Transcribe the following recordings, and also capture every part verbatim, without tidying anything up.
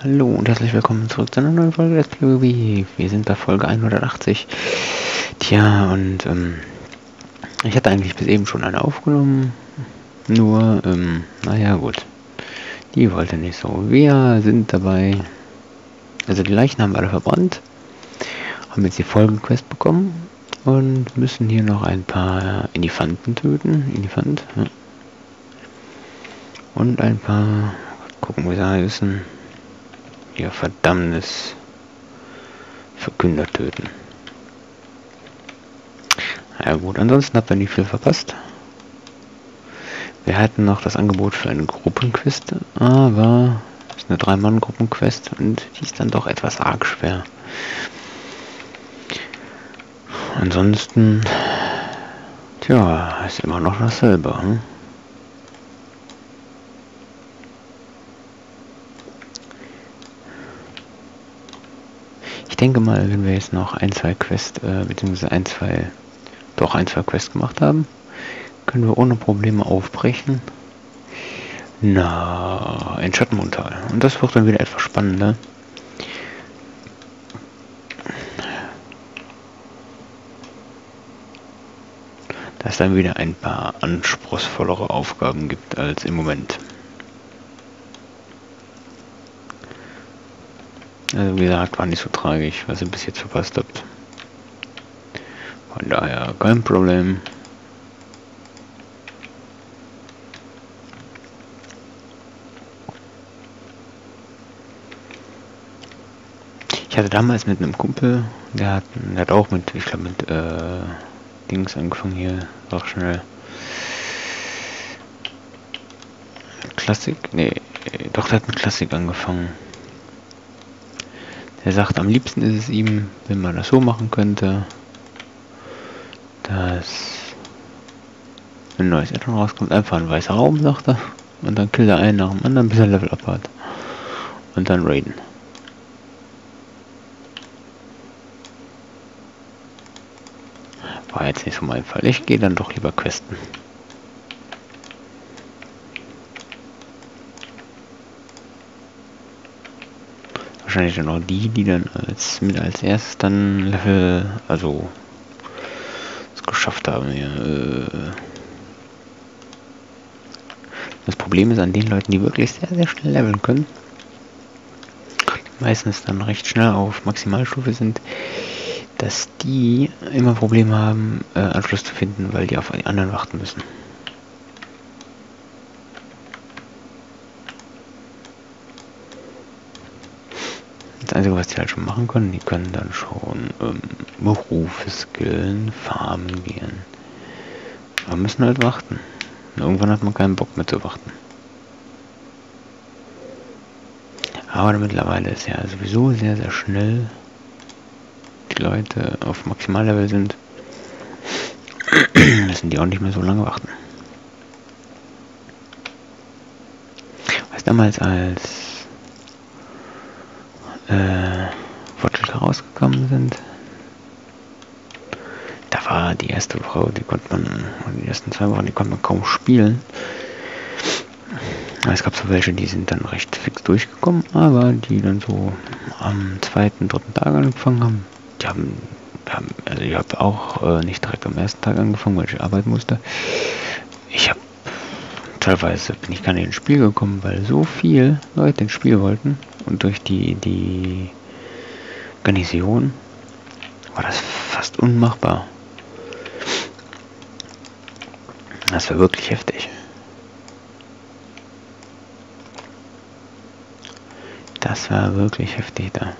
Hallo und herzlich willkommen zurück zu einer neuen Folge des PvP. Wir sind bei Folge hundertachtzig. Tja, und ähm, ich hatte eigentlich bis eben schon eine aufgenommen. Nur, ähm, naja gut. Die wollte nicht so. Wir sind dabei. Also die Leichen haben wir alle verbrannt. Haben jetzt die Folgenquest bekommen. Und müssen hier noch ein paar Elefanten töten. Elefant, ja. Und ein paar, gucken wir da wissen. Ihr verdammtes Verkünder töten. Ja gut, ansonsten habt ihr nicht viel verpasst. Wir hatten noch das Angebot für eine Gruppenquest, aber es ist eine drei Mann Gruppenquest und die ist dann doch etwas arg schwer. Ansonsten, tja, ist immer noch dasselbe. Hm? Ich denke mal, wenn wir jetzt noch ein, zwei Quests, äh, beziehungsweise ein, zwei, doch ein, zwei Quests gemacht haben, können wir ohne Probleme aufbrechen. Na, in Schattenmontal. Und das wird dann wieder etwas spannender. Da es dann wieder ein paar anspruchsvollere Aufgaben gibt als im Moment. Also wie gesagt, war nicht so tragisch, was ihr bis jetzt verpasst habt. Von daher kein Problem. Ich hatte damals mit einem Kumpel, der hat, der hat auch mit, ich glaube mit äh, Dings angefangen hier, auch schnell. Klassik? Nee, doch, der hat mit Klassik angefangen. Er sagt, am liebsten ist es ihm, wenn man das so machen könnte, dass ein neues Addon rauskommt, einfach ein weißer Raum, sagt er, und dann killt er einen nach dem anderen, bis er Level up hat. Und dann raiden. War jetzt nicht so mein Fall. Ich gehe dann doch lieber questen. Wahrscheinlich dann auch die, die dann als mit als erstes dann Level, also es geschafft haben. Ja. Das Problem ist an den Leuten, die wirklich sehr, sehr schnell leveln können, die meistens dann recht schnell auf Maximalstufe sind, dass die immer Probleme haben, äh, Anschluss zu finden, weil die auf die anderen warten müssen. Das Einzige, was die halt schon machen können, die können dann schon ähm, Berufe skillen, farmen gehen. Aber müssen halt warten. Irgendwann hat man keinen Bock mehr zu warten. Aber mittlerweile ist ja sowieso sehr, sehr schnell die Leute auf Maximallevel sind, müssen die auch nicht mehr so lange warten. Was damals als äh, Fortschritte rausgekommen sind, da war die erste Woche, die konnte man, die ersten zwei Wochen, die konnte man kaum spielen. Es gab so welche, die sind dann recht fix durchgekommen, aber die dann so am zweiten, dritten Tag angefangen haben. Die haben, haben also ich habe auch äh, nicht direkt am ersten Tag angefangen, weil ich arbeiten musste. Ich habe teilweise bin ich gar nicht ins Spiel gekommen, weil so viele Leute ins Spiel wollten und durch die die Garnison war das fast unmachbar. Das war wirklich heftig. Das war wirklich heftig da.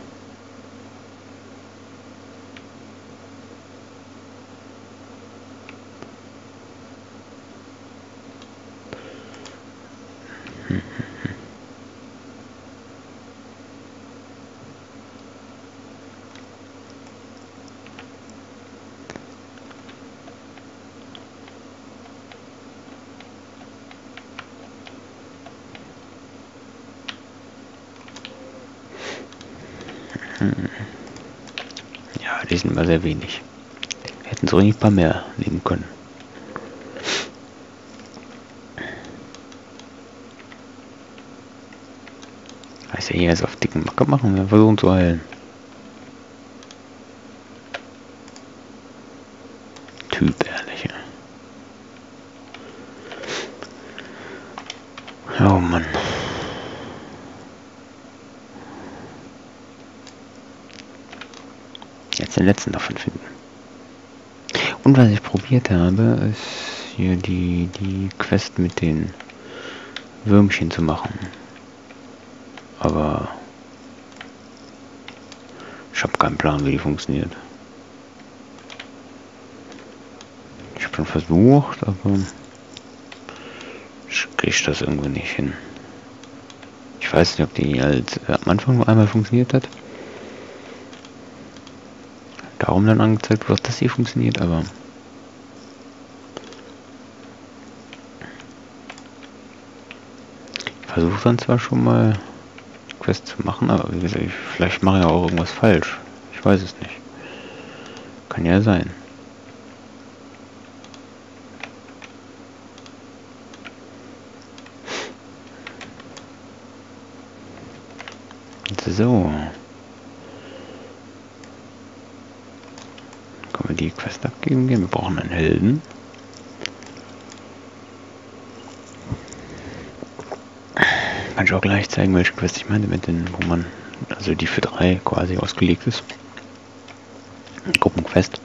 Hm. Ja, die sind immer sehr wenig. Hätten so ein paar mehr nehmen können. Weiß ja, jeder ist auf dick dicken Macke machen, wir versuchen zu heilen. Typ, ehrlich. Oh Mann. Jetzt den letzten davon finden. Und was ich probiert habe, ist hier die, die Quest mit den Würmchen zu machen. Aber ich habe keinen Plan, wie die funktioniert. Ich habe schon versucht, aber ich kriege das irgendwie nicht hin. Ich weiß nicht, ob die halt am Anfang nur einmal funktioniert hat. Darum dann angezeigt wird, dass sie funktioniert, aber ich versuche dann zwar schon mal Quest zu machen, aber wie gesagt, ich, vielleicht mache ich auch irgendwas falsch. Ich weiß es nicht. Kann ja sein. So. Können wir die Quest abgeben gehen? Wir brauchen einen Helden. Kann ich auch gleich zeigen, welche Quest ich meine, mit den, wo man, also die für drei quasi ausgelegt ist. Gruppenquest.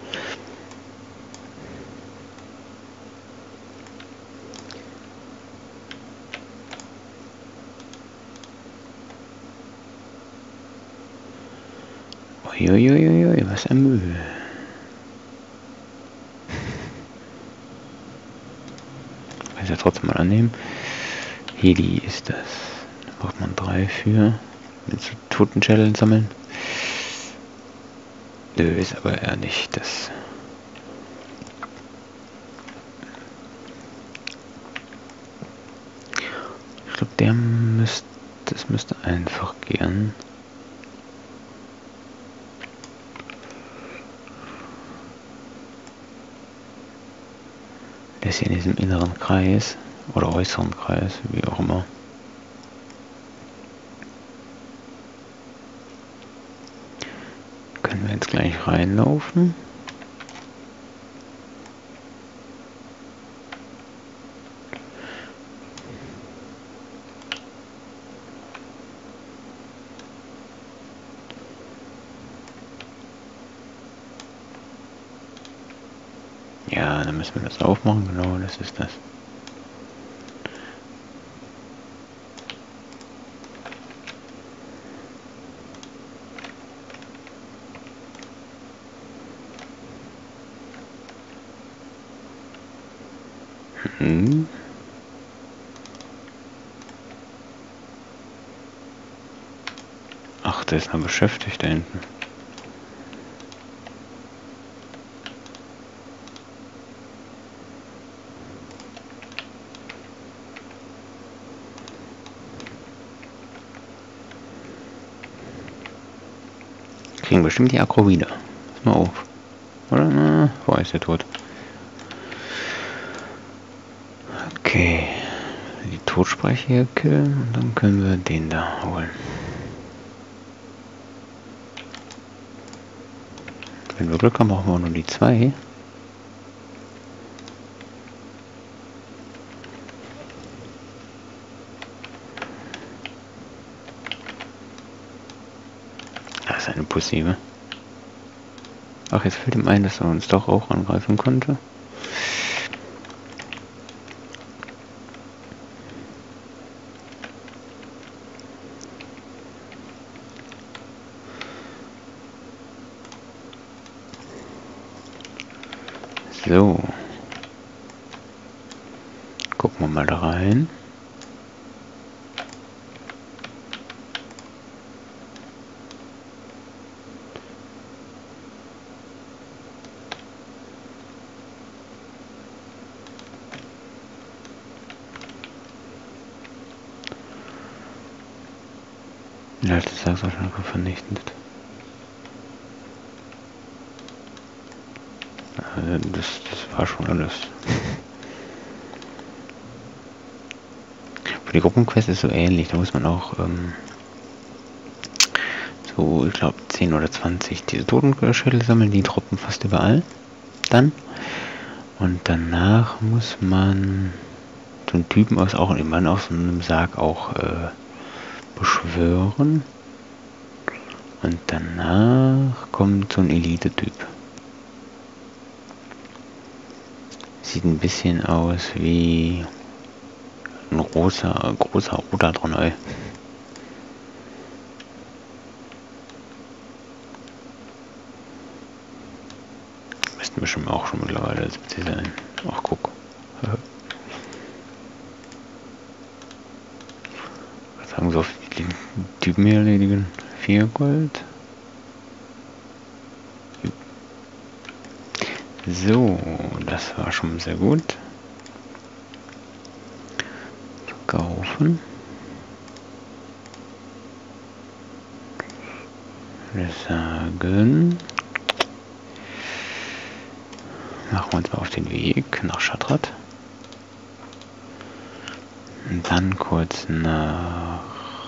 Uiuiuiui, was ein Müll. Ich weiß ja trotzdem mal annehmen. Heli ist das. Da braucht man drei für. Mit so Totenschädeln sammeln. Nö, ist aber eher nicht das. Ich glaube, der müsste. Das müsste einfach gehen. Der ist hier in diesem inneren Kreis oder äußeren Kreis, wie auch immer. Können wir jetzt gleich reinlaufen? Ja, dann müssen wir das aufmachen, genau, das ist das. Hm. Ach, der ist noch beschäftigt da hinten. Kriegen bestimmt die Akro wieder. Pass mal auf. Oder? Na, wo ist der tot? Okay. Die Totspeicher hier killen und dann können wir den da holen. Wenn wir Glück haben, brauchen wir nur die zwei. Das ist eine Pussy. Ach, jetzt fällt ihm ein, dass er uns doch auch angreifen konnte. So. Gucken wir mal da rein. Ja, das sagst du schon vernichtet. Das, das war schon alles. Für die Gruppenquest ist so ähnlich, da muss man auch ähm, so, ich glaube, zehn oder zwanzig diese Totenschädel sammeln, die droppen fast überall. Dann. Und danach muss man so einen Typen aus auch irgendwann aus so einem Sarg auch äh, beschwören. Und danach kommt so ein Elite-Typ. Sieht ein bisschen aus wie ein großer, großer roter Dronei. Müssten wir schon auch schon mittlerweile siebzig sein. Ach, guck. Was sagen so auf die Typen hier erledigen? vier Gold. So, das war schon sehr gut. Verkaufen. Wir sagen, machen wir uns mal auf den Weg nach Shattrath. Und dann kurz nach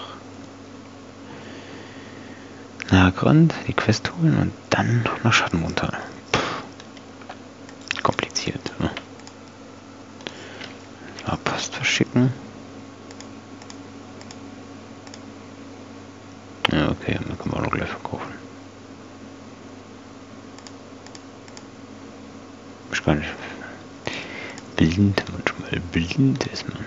Nagrand die Quest holen und dann nach Schattenmontal. Kompliziert, ne? Ja, Post verschicken. Ja, okay, dann können wir auch noch gleich verkaufen. Ich gar nicht. Blind, manchmal blind ist man.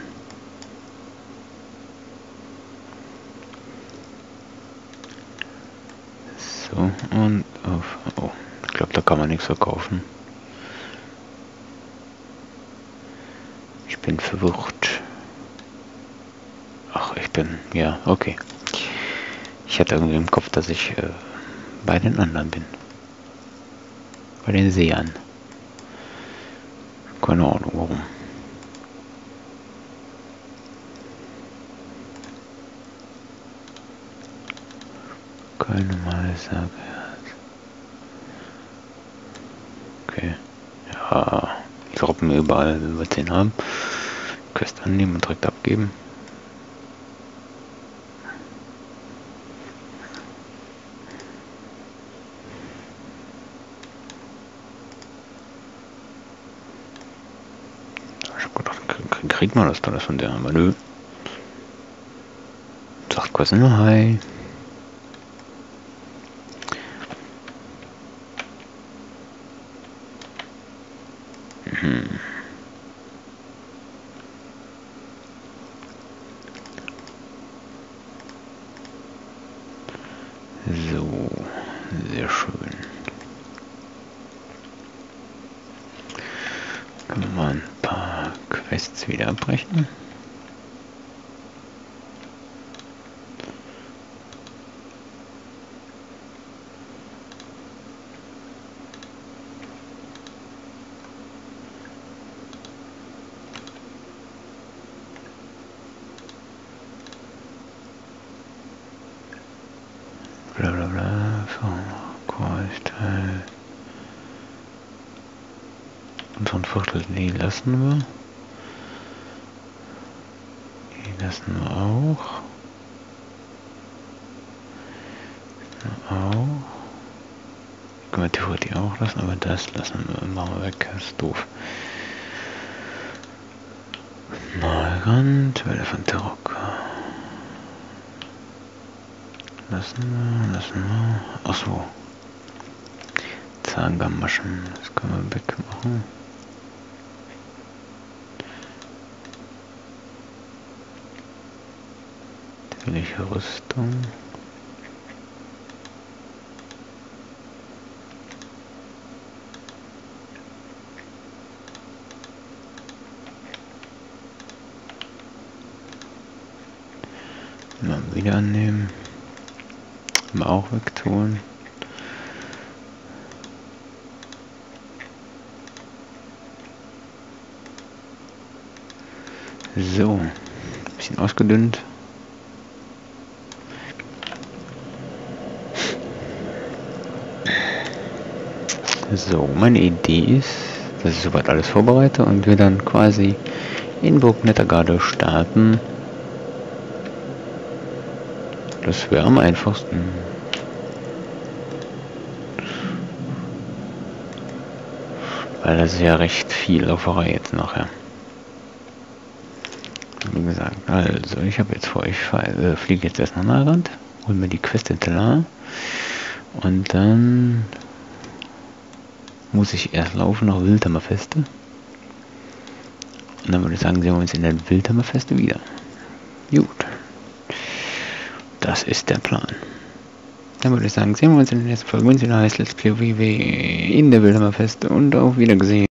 So, und auf. Oh, ich glaube, da kann man nichts verkaufen. Ich bin verwirrt. Ach, ich bin. Ja, okay. Ich hatte irgendwie im Kopf, dass ich äh, bei den anderen bin. Bei den Sehern. Keine Ahnung warum. Keine Malsage. Okay. Ja, die droppen überall, wenn wir zehn haben. Quest annehmen und direkt abgeben. Ich hab gedacht, kriegt man das da von der, aber nö. Sagt quasi nur Hi. Hm. So, sehr schön. Können wir mal ein paar Quests wieder abbrechen. Bla bla bla, Verkaufsteil. Und so ein Viertel, die lassen wir. Die lassen wir auch. Auch. Können wir theoretisch auch lassen, aber das lassen wir, machen wir weg, das ist doof. Nagrand, Welle von Tarok. Lassen wir, lassen wir. Achso. Zahngammaschen, das können wir wegmachen. Tägliche Rüstung. Mal wieder annehmen. Mal auch wegtun. So, ein bisschen ausgedünnt. So, meine Idee ist, dass ich soweit alles vorbereite und wir dann quasi in Burg Nettergarde starten. Das wäre am einfachsten. Weil das ist ja recht viel Lauferei jetzt nachher. Wie gesagt, also ich habe jetzt vor, ich äh, fliege jetzt erst nach Narrand, hol mir die Quest in Talar und dann muss ich erst laufen nach Wildhammerfeste. Und dann würde ich sagen, sehen wir uns in der Wildhammerfeste wieder. Gut. Das ist der Plan. Dann würde ich sagen, sehen wir uns in der nächsten Folge, wenn es wieder heißt Let's Play W W in der Wildhammerfeste und auf Wiedersehen.